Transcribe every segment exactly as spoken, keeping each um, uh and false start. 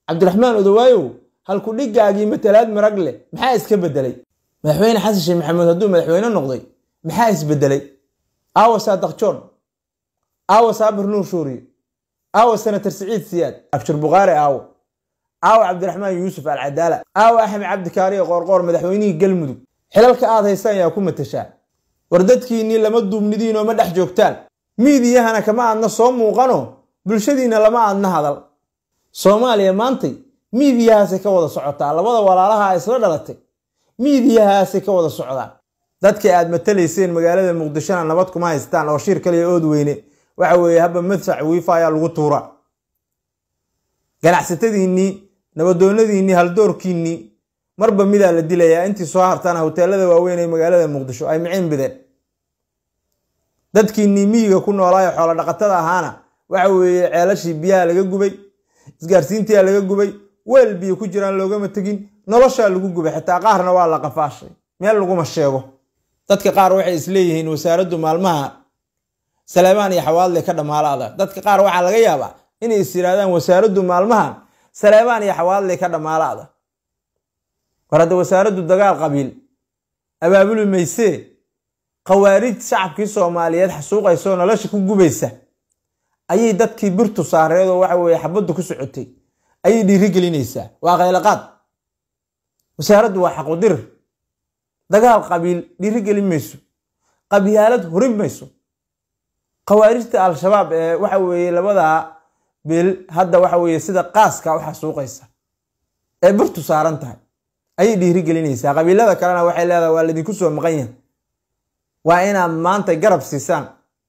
cabdiraxmaan odawaayow halku dhigaagii matalaad marag leh maxaa iska bedelay madaxweyne xasan sheekh maxamuud hadduu madaxweyne noqday maxaa isbedelay aawa saadaq joon aawa saabir nuur shuuriye aawa senator siciid siyaad abshir buqaari aawa aawa cabdiraxmaan yuusuf alcadaala aawa axmed cabdikaariye qoorqoor madaxweynihii galmudug xilalka aad haystaan yaa ku matashaa war dadkiinnii lama duubnidiinoo ma dhex joogtaan miidiyahana kama aadna soo muuqano bulshadiinna lama aadna hadal soomaaliya maantay miidiyahaasay ka wada socotaa labada walaalaha isla dhalatay miidiyahaasay ka wada socdaan dadkii aad matalayseen magaalada muqdishona nabad kuma haystaan oo shir kaliya ood weyne waxa weeye habba madfac wiifa ayaa lagu tuura ganacsatadiinnii nabadoonnadiinnii haldoorkiinnii marba midaa la dilayaa intii soo hartaana hoteelada waaweyn ee magaalada muqdisho ay micin bideen dadkiinnii miyiga ku noolaayo xoolo dhaqatada ahaana waxa weeye ceelashii biyaha laga gubay isgaarsiintii laga gubay weel biyo ku jiraan loogama tagin nolosha lagu gubay xitaa qaarna waa la qafaashay meel lagu ma sheego dadka qaar waxay isleeyihiin wasaaraddu maalmaha Salaamaan iyo Xawaadle ka dhamaalaada dadka qaar waxa laga yaabaa inay is yiraahdaan wasaaraddu maalmaha Salaamaan iyo Xawaadle ka dhamaalaada warada wasaaraddu dagaal qabiil abaabul meysee qawaarij shacabkii Soomaaliyeed xasuuqayso nolosha ku gubaysa ayay dadkii birtu saareedo waxa weeye xabadu ku socotay ayay dhiiri gelinaysaa waa qaylaqaad wasaaraddu waa xaq u dir dagaal qabiil dhiiri gelin mayso qabyaalad hurin mayso qawaarijta al-shabaab ee waxa weeye labada bil hadda waxa weeye sida qaaska waxa suuqaysa ee birtu saaran tahay ayay dhiiri gelinaysaa qabiilada kalena waxay leedahay waa ladinku soo maqan yahay waa inaad maanta garab siisaan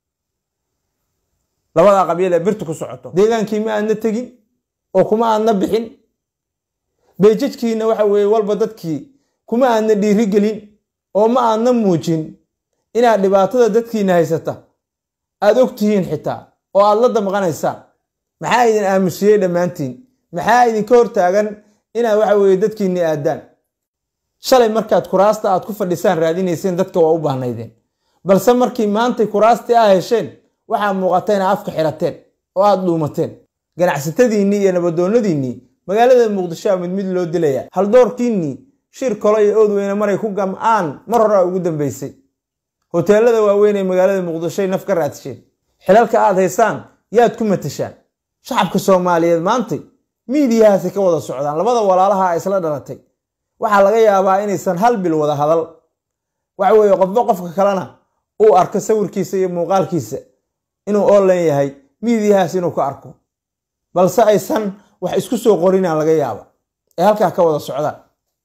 labada qabiil ee birtu ku socoto deegaankii ma aadna tagin oo kuma aadna bixin beejadkiina waxa weeye walba dadkii kuma aadna dhiiri gelin oo ma aadna muujin inaad dhibaatada dadkiina haysata aad ogtihiin xitaa oo aad la damqanaysaan maxaa idin aamusiyay dhamaantiin maxaa idin ka hortaagan inaad waxa weeye dadkiina aadaan shalay markaad kuraasta aad ku fadhisaan raadinayseen dadka waa u baahnaydeen balse markii maanta kuraasta ay hesheen waxa muuqatay inaad afka xirateen oo aad dhuumateen ganacsatadiinni iyo nabadoonnadiinni magaalada muqdisho mid mid loo dilaya hal doorkiinni shir kale iyo ood weyne maray ku gam'aan mar hore ugu dambeysay hoteelada waaweyn ee magaalada muqdisho naf ka raadsheen xilalka aad haysaan yaad ku matashaan shacabka Soomaaliyeed maanta miidiyahaasi ka wada socdaan labada walaalaha isla dhalatay waxa laga yaabaa inaysan hal bil wada hadal waxa weeye qofba qofka kalena uu arko sawirkiisa iyo muuqaalkiisa inuu online yahay miidiyahaasi inuu ka arko balse aysan wax isku soo qorinaan laga yaaba ee halka ka wada socdaan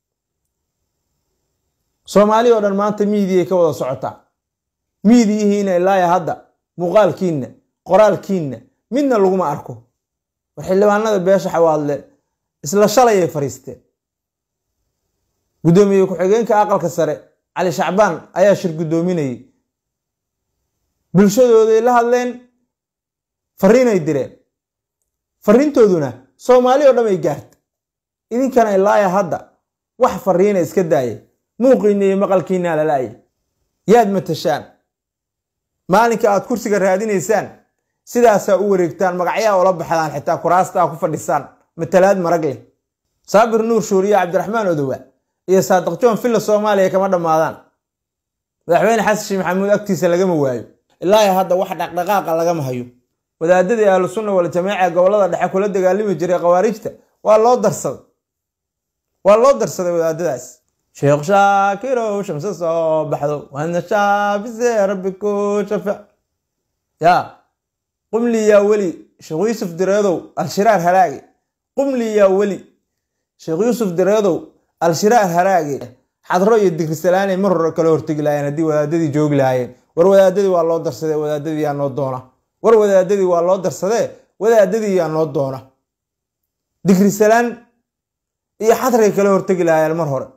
Soomaaliya oo dhan maanta miidiya ka wada socota miidiyihiina ilaa hadda muuqaalkiina qoraalkiina midna lagu ma arko war xildhibaanada beesha Xawaadle isla shalay ay fariisteen gudoomiye ku xigeenka aqalka sare Cali Shacbaan ayaa shir gudoominayay bulshadooda la hadleen fariinay direen fariintooduna Soomaaliya oo dhan ay gaartay idinkana ilaa hadda wax fariina iska daayay muuqiina iyo maqalkiina la laayay yaad matashaan maalinka aad kursiga raadinaysaan sidaas u wareegtaan magacyo oo la baxdaan xitaa kuraasta ku fadhisaan matalaad marag leh Saabir Nuur Shuuriye Cabdiraxmaan Odawa iyo Saadaq Joon filla Soomaaliya kama dhamaadaan madaxweyne xasan sheekh maxamuud agtiisa laga ma waayo ilaa hadda wax dhaqdhaqaaq laga ma hayo wadaadadii ahlu sunna wal jamaa gobolada dhexe kula dagaalami jiray qawaarijta waa loo darsaday waa loo darsaday wadaadadaas Sheekh Shaakir oo shamsa soo baxdo wana shaabise rabbiku shafa ya qum li ya wali Sheekh Yusuf Direedow al-shiraar halaagi qum li ya wali Sheekh Yusuf Direedow al-shiraar halaagi xadro iyo digri salaanay mar hore kala hortagi laayeen hadii wadaadadii joog laayeen war wadaadadii waa loo darsaday wadaadadii yaa noo doona war wadaadadii waa loo darsaday wadaadadii yaa noo doona digri salaan iyo xadray kala hortagi laayeen mar hore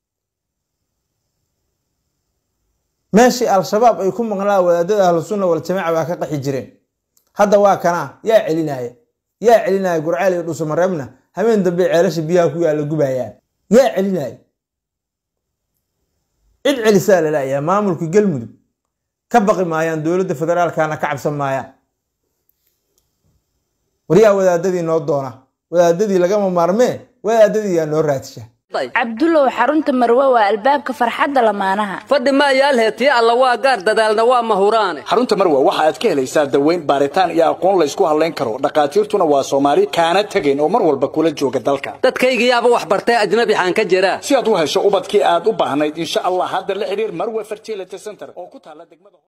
ماشي al-shabaab ay ku maqnaa wadaadada ahlu sunna wal jamaa waa ka qaxi jireen hadda waa kana yaa celinaya yaa celinaya gurceel iyo dhuso mareebna habeen dambe ceelasha biyaha ku yaala gubayaan yaa celinaya cid celisa la laayaa maamulka galmudug ka baqi maayaan dawladda federaalkana ka cabsan maayaan wariyaa wadaadadii noo doona wadaadadii lagama maarmee wadaadadii yaa noo raadsha cabdulla xarunta marwa waa albaabka farxadda lamaanaha fadhi ma yaal heetii alla waa gaar dadaalna waa mahuraane xarunta marwa waxa aad ka helaysaa daweyn baaritaan iyo aqoon la isku haleyn karo dhaqaatiirtuna waa Soomaali kaana tageen oo mar walba kula jooga dalka dadkayga yaaba wax bartay ajnabi xaan ka jira si aad u hesho ubadkii aad u baahnayd insha Allah hadda la xiriir marwa fertility center oo ku taala degmada